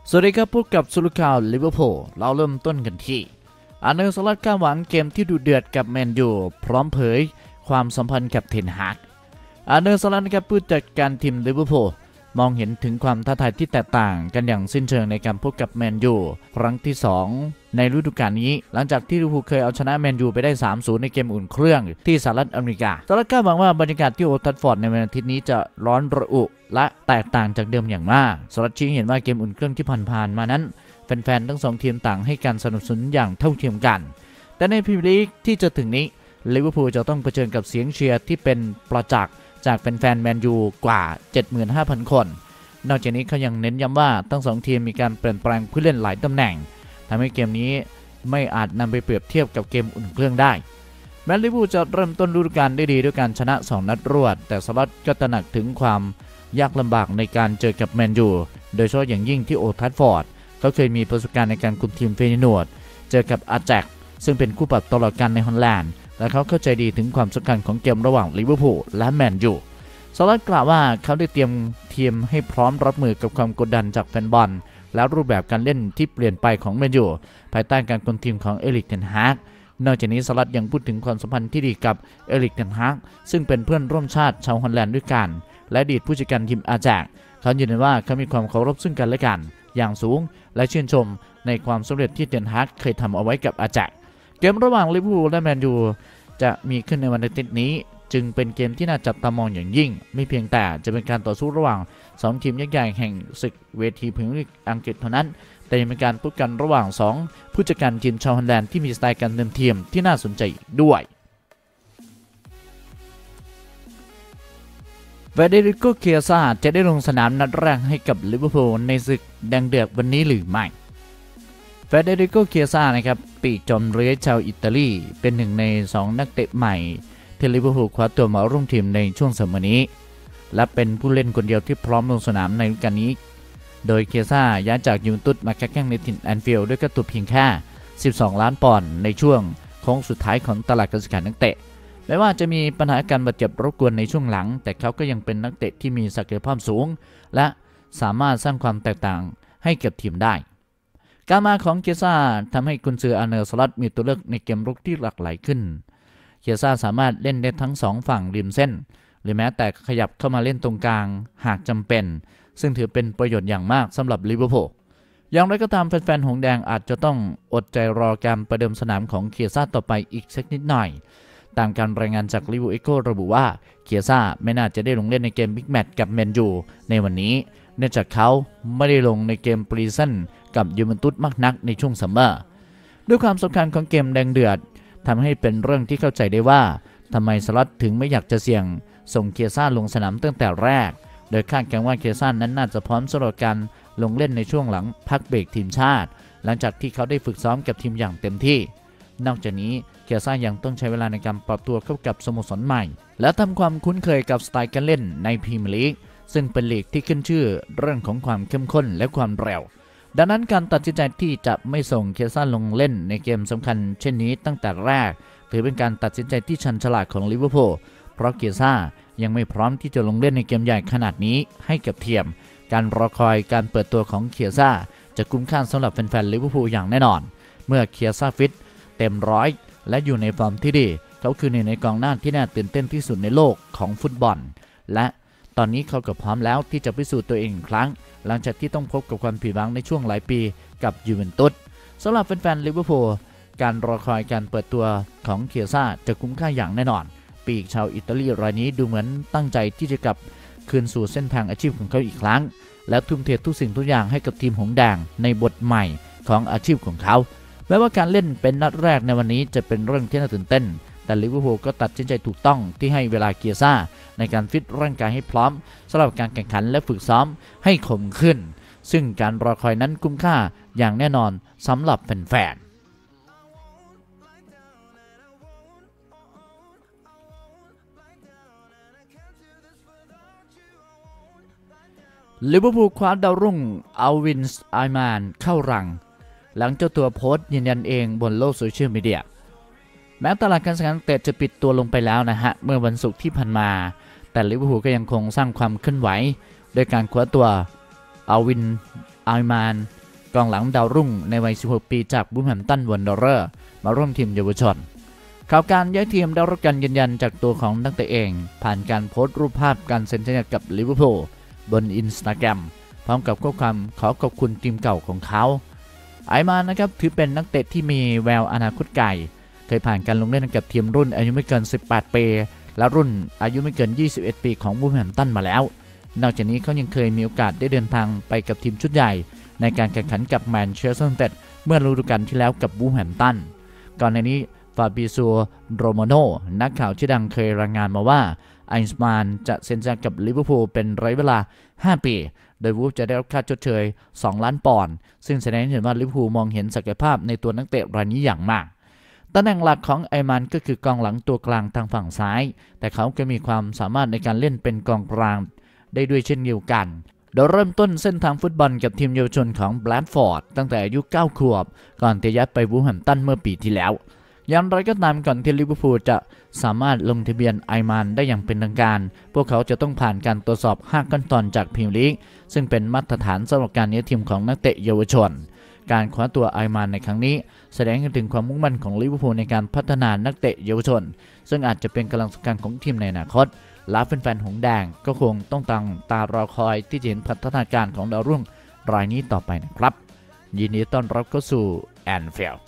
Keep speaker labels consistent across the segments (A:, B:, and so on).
A: สวัสดีครับพบกับสุลข่าวลิเวอร์พูลเราเริ่มต้นกันที่อาร์เนสล็อตคาดหวังเกมที่ดุเดือดกับแมนยูพร้อมเผยความสัมพันธ์กับเทนฮากอาร์เนสล็อตนะครับผู้จัดการทีมลิเวอร์พูลมองเห็นถึงความท้าทายที่แตกต่างกันอย่างสิ้นเชิงในการพบกับแมนยูครั้งที่2ในฤดูกาลนี้หลังจากที่ลิเวอร์พูลเคยเอาชนะแมนยูไปได้ 3-0 ในเกมอุ่นเครื่องที่สหรัฐอเมริกาสล็อตคาดหวังว่าบรรยากาศที่โอลด์แทราฟฟอร์ดในวันอาทิตย์นี้จะร้อนระอุและแตกต่างจากเดิมอย่างมากสล็อตชี้เห็นว่าเกมอุ่นเครื่องที่ผ่านมานั้นแฟนๆทั้ง2ทีมต่างให้การสนับสนุนอย่างเท่าเทียมกันแต่ในพรีเมียร์ลีกที่จะถึงนี้ลิเวอร์พูลจะต้องเผชิญกับเสียงเชียร์ที่เป็นประจักษ์จากแฟนๆแมนยูกว่า 75,000 คนนอกจากนี้เขายังเน้นย้ำว่าทั้ง2ทีมมีการเปลี่ยนแปลงผู้เล่นหลายตำแหน่งทำให้เกมนี้ไม่อาจนำไปเปรียบเทียบกับเกมอุ่นเครื่องได้แม้ลิเวอร์พูลจะเริ่มต้นฤดูกาลได้ดีด้วยการชนะ2นัดรวดแต่สล็อตก็ตระหนักถึงความยากลำบากในการเจอกับแมนยูโดยเฉพาะอย่างยิ่งที่โอลด์แทราฟฟอร์ดเขาเคยมีประสบการณ์ในการคุมทีมเฟยโนร์ดเจอกับอาแจ็คซึ่งเป็นคู่ปรับตลอดกาลในฮอลแลนด์และเขาเข้าใจดีถึงความสำคัญของเกมระหว่างลิเวอร์พูลและแมนยูสล็อตกล่าวว่าเขาได้เตรียมทีมให้พร้อมรับมือกับความกดดันจากแฟนบอลและรูปแบบการเล่นที่เปลี่ยนไปของแมนยูภายใต้การคุมทีมของเอริก เทนฮากนอกจากนี้สล็อตยังพูดถึงความสัมพันธ์ที่ดีกับเอริก เทนฮากซึ่งเป็นเพื่อนร่วมชาติชาวฮอลแลนด์ด้วยกันและอดีตผู้จัดการทีมอาแจ็คเขายืนยันว่าเขามีความเคารพซึ่งกันและกันอย่างสูงและชื่นชมในความสำเร็จที่เทนฮากเคยทำเอาไว้กับอาแจ็คเกมระหว่างลิเวอร์พูลและแมนยูจะมีขึ้นในวันอาทิตย์นี้จึงเป็นเกมที่น่าจับตามองอย่างยิ่งไม่เพียงแต่จะเป็นการต่อสู้ระหว่าง2ทีมยักษ์ใหญ่แห่งศึกเวทีพรีเมียร์ลีกอังกฤษเท่านั้นแต่ยังเป็นการพบกันระหว่าง2ผู้จัดการทีมชาวฮอลแลนด์ที่มีสไตล์การเดินทีมที่น่าสนใจด้วยเฟเดริโก เคียซ่าจะได้ลงสนามนัดแรกให้กับลิเวอร์พูลในศึกแดงเดือดวันนี้หรือไม่เฟเดริโก เคียซ่านะครับปีกจอมเรือชาวอิตาลีเป็นหนึ่งใน2นักเตะใหม่ที่ลิเวอร์พูลคว้าตัวมาร่วมทีมในช่วงซัมเมอร์นี้และเป็นผู้เล่นคนเดียวที่พร้อมลงสนามในฤดูกาลนี้โดยเคียซ่าย้ายจากยูเวนตุสมาแข่งในถิ่นแอนฟิลด์ด้วยค่าตัวเพียงแค่12 ล้านปอนด์ในช่วงโค้งสุดท้ายของตลาดการซื้อขายนักเตะแม้ว่าจะมีปัญหาการบาดเจ็บรบกวนในช่วงหลังแต่เขาก็ยังเป็นนักเตะที่มีศักยภาพสูงและสามารถสร้างความแตกต่างให้กับทีมได้การมาของเคียซ่าทำให้กุนซืออาร์เนสล็อตมีตัวเลือกในเกมรุกที่หลากหลายขึ้นเคียซ่าสามารถเล่นได้ทั้ง2ฝั่งริมเส้นหรือแม้แต่ขยับเข้ามาเล่นตรงกลางหากจำเป็นซึ่งถือเป็นประโยชน์อย่างมากสำหรับลิเวอร์พูลอย่างไรก็ตามแฟนๆหงแดงอาจจะต้องอดใจรอการประเดิมสนามของเคียซ่าต่อไปอีกสักนิดหน่อยตามการรายงานจากลิเวอร์พูลเอ็กโคระบุว่าเคียซ่าไม่น่าจะได้ลงเล่นในเกมบิ๊กแมตช์กับแมนยูในวันนี้เนื่องจากเขาไม่ได้ลงในเกมปรีซันกับยูเวนตุสมากนักในช่วงซัมเมอร์ด้วยความสำคัญของเกมแดงเดือดทำให้เป็นเรื่องที่เข้าใจได้ว่าทำไมสล็อตถึงไม่อยากจะเสี่ยงส่งเคียซ่าลงสนามตั้งแต่แรกโดยคาดการณ์ว่าเคียซ่านั้นน่าจะพร้อมสำหรับการลงเล่นในช่วงหลังพักเบรกทีมชาติหลังจากที่เขาได้ฝึกซ้อมกับทีมอย่างเต็มที่นอกจากนี้เคียซ่ายังต้องใช้เวลาในการปรับตัวเข้ากับสโมสรใหม่และทำความคุ้นเคยกับสไตล์การเล่นในพรีเมียร์ลีกซึ่งเป็นลีกที่ขึ้นชื่อเรื่องของความเข้มข้นและความเร็วดังนั้นการตัดสินใจที่จะไม่ส่งเคียซ่าลงเล่นในเกมสำคัญเช่นนี้ตั้งแต่แรกถือเป็นการตัดสินใจที่ชันฉลาดของลิเวอร์พูลเพราะเคียซ่ายังไม่พร้อมที่จะลงเล่นในเกมใหญ่ขนาดนี้ให้กับทีมการรอคอยการเปิดตัวของเคียซ่าจะคุ้มค่าสำหรับแฟนๆลิเวอร์พูลอย่างแน่นอนเมื่อเคียซ่าฟิตเต็มร้อยและอยู่ในฟอร์มที่ดีเขาคือหนึ่งในกองหน้าที่น่าตื่นเต้นที่สุดในโลกของฟุตบอลและตอนนี้เขาก็พร้อมแล้วที่จะพิสูจน์ตัวเองอีกครั้งหลังจากที่ต้องพบกับความผิดหวังในช่วงหลายปีกับยูเวนตุสสำหรับแฟนๆลิเวอร์พูลการรอคอยการเปิดตัวของเคียซ่าจะคุ้มค่าอย่างแน่นอนปีกชาวอิตาลีรายนี้ดูเหมือนตั้งใจที่จะกลับคืนสู่เส้นทางอาชีพของเขาอีกครั้งและทุ่มเททุกสิ่งทุกอย่างให้กับทีมหงแดงในบทใหม่ของอาชีพของเขาแม้ว่าการเล่นเป็นนัดแรกในวันนี้จะเป็นเรื่องที่น่าตื่นเต้นแต่ลิเวอร์พูลก็ตัดสินใจถูกต้องที่ให้เวลาเคียซ่าในการฟิตร่างกายให้พร้อมสำหรับการแข่งขันและฝึกซ้อมให้คมขึ้นซึ่งการรอคอยนั้นคุ้มค่าอย่างแน่นอนสำหรับแฟนลิเวอร์พูลคว้าดาวรุ่งอัลวิน ไอแมนเข้ารังหลังเจ้าตัวโพสต์ยืนยันเองบนโลกโซเชียลมีเดียแม้ตลาดการซื้อขายนักเตะจะปิดตัวลงไปแล้วนะฮะเมื่อวันศุกร์ที่ผ่านมาแต่ลิเวอร์พูลก็ยังคงสร้างความเคลื่อนไหวโดยการคว้าตัวอัลวิน ไอแมนกองหลังดาวรุ่งในวัย 16 ปีจากบูแฮมตันวันเดอร์มาร่วมทีมเยาวชนข่าวการย้ายทีมได้รับการยืนยันจากตัวของนักเตะเองผ่านการโพสต์รูปภาพการเซ็นสัญญากับลิเวอร์พูลบน Instagram พร้อมกับข้อความขอขอบคุณทีมเก่าของเขาไอมานนะครับถือเป็นนักเตะที่มีแววอนาคตไกลเคยผ่านการลงเล่นกับทีมรุ่นอายุไม่เกิน 18 ปีและรุ่นอายุไม่เกิน 21 ปีของบูแฮมตันมาแล้วนอกจากนี้เขายังเคยมีโอกาสได้เดินทางไปกับทีมชุดใหญ่ในการแข่งขันกับแมนเชสเตอร์ยูไนเต็ดเมื่อฤดูกาลที่แล้วกับบูแฮมตันก่อนในนี้ฟาบิโซโรมาโนนักข่าวชื่อดังเคยรายงานมาว่าไอซ์มานจะเซ็นสัญญากับลิเวอร์พูลเป็นระยะเวลา 5 ปีโดยวูฟจะได้รับค่าชดเชย 2 ล้านปอนด์ซึ่งแสดงให้เห็นว่าลิเวอร์พูลมองเห็นศักยภาพในตัวนักเตะรายนี้อย่างมากตำแหน่งหลักของไอมันก็คือกองหลังตัวกลางทางฝั่งซ้ายแต่เขาก็มีความสามารถในการเล่นเป็นกองกลางได้ด้วยเช่นเดียวกันโดยเริ่มต้นเส้นทางฟุตบอลกับทีมเยาวชนของแบรนท์ฟอร์ดตั้งแต่อายุ 9 ขวบก่อนจะย้ายไปวูแฮมตันเมื่อปีที่แล้วอย่างไรก็ตามก่อนที่ลิเวอร์พูลจะสามารถลงทะเบียนไอมันได้อย่างเป็นทางการพวกเขาจะต้องผ่านการตรวจสอบ 5 ขั้นตอนจากพรีเมียร์ลีกซึ่งเป็นมาตรฐานสำหรับการย้ายทีมของนักเตะเยาวชนการคว้าตัวไอมันในครั้งนี้แสดงถึงความมุ่งมั่นของลิเวอร์พูลในการพัฒนานักเตะเยาวชนซึ่งอาจจะเป็นกำลังสำคัญของทีมในอนาคตและแฟนๆหงส์แดงก็คงต้องตั้งตารอคอยที่จะเห็นพัฒนาการของดาวรุ่งรายนี้ต่อไปนะครับยินดีต้อนรับเข้าสู่แอนฟิลด์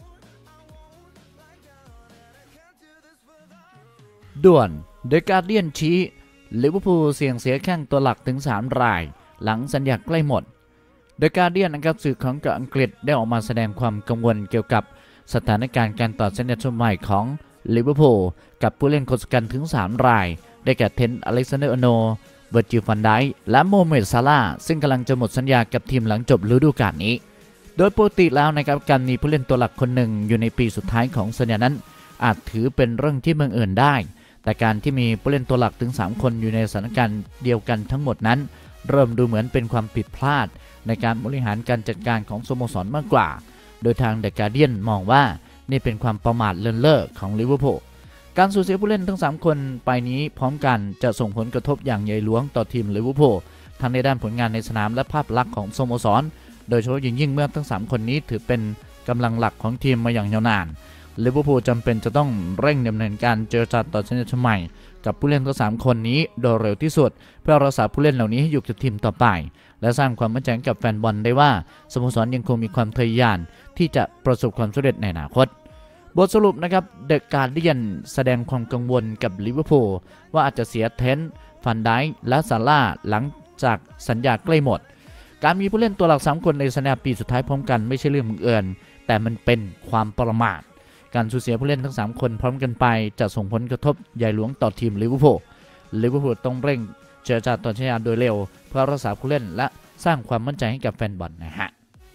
A: ด่วนเดอะการ์เดียนชี้ลิเวอร์พูลเสี่ยงเสียแข้งตัวหลักถึง 3 รายหลังสัญญาใกล้หมดเดอะการ์เดียนนะครับสื่อของอังกฤษได้ออกมาแสดงความกังวลเกี่ยวกับสถานการณ์การต่อสัญญาชมใหม่ของลิเวอร์พูลกับผู้เล่นคนสำคัญถึง 3 รายได้แก่เทนต์อเล็กซานเดอร์อาร์โนลด์เวอร์จิล van Dijkและโมเมด ซาลาห์ซึ่งกำลังจะหมดสัญญากับทีมหลังจบฤดูกาลนี้โดยปกติแล้วนะครับการมีผู้เล่นตัวหลักคนหนึ่งอยู่ในปีสุดท้ายของสัญญานั้นอาจถือเป็นเรื่องที่บังเอิญได้แต่การที่มีผู้เล่นตัวหลักถึง 3 คนอยู่ในสถานการณ์เดียวกันทั้งหมดนั้นเริ่มดูเหมือนเป็นความผิดพลาดในการบริหารการจัดการของสโมสรมากกว่าโดยทางเดอะการ์เดียนมองว่านี่เป็นความประมาทเลินเล่อของลิเวอร์พูลการสูญเสียผู้เล่นทั้ง 3 คนไปนี้พร้อมกันจะส่งผลกระทบอย่างใหญ่หลวงต่อทีมลิเวอร์พูลทั้งในด้านผลงานในสนามและภาพลักษณ์ของสโมสรโดยเฉพาะยิ่งเมื่อทั้ง 3 คนนี้ถือเป็นกำลังหลักของทีมมาอย่างยาวนานลิเวอร์พูลจำเป็นจะต้องเร่งดำเนินการเจรจาต่อสัญญาใหม่กับผู้เล่นทั้ง 3 คนนี้โดยเร็วที่สุดเพื่อรักษาผู้เล่นเหล่านี้ให้อยู่กับทีมต่อไปและสร้างความมั่นใจกับแฟนบอลได้ว่าสโมสรยังคงมีความทะยานที่จะประสบความสำเร็จในอนาคตบทสรุปนะครับเดอะการ์เดียนแสดงความกังวลกับลิเวอร์พูลว่าอาจจะเสียเทนต์ van Dijk และซาร่าห์หลังจากสัญญาใกล้หมดการมีผู้เล่นตัวหลัก 3 คนในสัญญาปีสุดท้ายพร้อมกันไม่ใช่เรื่องบังเอิญแต่มันเป็นความประมาทการสูญเสียผู้เล่นทั้ง 3 คนพร้อมกันไปจะส่งผลกระทบใหญ่หลวงต่อทีมลิเวอร์พูลต้องเร่งเจรจาต่อสัญญาโดยเร็วเพื่อรักษาผู้เล่นและสร้างความมั่นใจให้กับแฟนบอลนะฮะ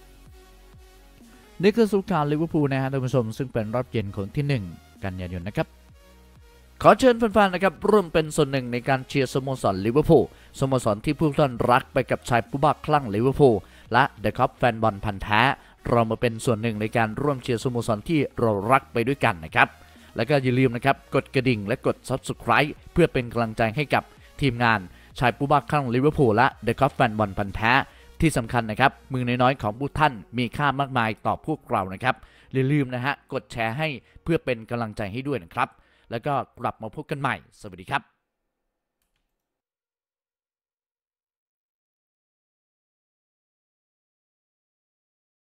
A: นี่คือสรุปข่าวลิเวอร์พูลนะฮะท่านผู้ชมซึ่งเป็นรอบเย็นของที่1 กันยายนนะครับขอเชิญแฟนๆนะครับร่วมเป็นส่วนหนึ่งในการเชียร์สโมสรลิเวอร์พูลสโมสรที่ผู้ท่านรักไปกับชายผู้บ้าคลั่งลิเวอร์พูลและเดอะคัพแฟนบอลพันธุ์แท้เรามาเป็นส่วนหนึ่งในการร่วมเชียร์สโมสรที่เรารักไปด้วยกันนะครับแล้วก็อย่าลืมนะครับกดกระดิ่งและกด Subscribe เพื่อเป็นกำลังใจให้กับทีมงานชายผู้บ้าคลั่งลิเวอร์พูลและเดอะคัพแฟนบอลพันธุ์แท้ที่สำคัญนะครับมือน้อยๆของผู้ท่านมีค่ามากมายต่อพวกเรานะครับอย่าลืมนะฮะกดแชร์ให้เพื่อเป็นกำลังใจให้ด้วยนะครับแล้วก็กลับมาพบกันใหม่สวัสดีครับ